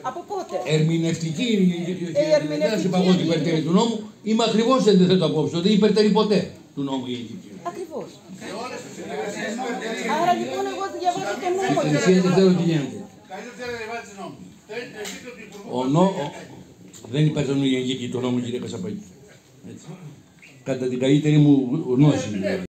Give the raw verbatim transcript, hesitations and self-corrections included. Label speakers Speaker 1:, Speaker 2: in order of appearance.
Speaker 1: Από πότε?
Speaker 2: Ερμηνευτική
Speaker 1: Ε, ερμηνευτική
Speaker 2: δεν σε είπα εγώ ότι υπερτερεί του νόμου. Είμαι ακριβώς αντιθέτω απόψε, ότι υπερτερεί ποτέ του νόμου η Αιγύπτιοι.
Speaker 1: Ακριβώς. Άρα λοιπόν εγώ διαβάζω τον νόμο.
Speaker 2: Εσύ δεν ξέρω τι γίνεται. Ο νό... Δεν υπερτερούν οι Αιγύπτιοι του νόμου, κύριε Κασαπάκη. Κατά την καλύτερη μου γνώση.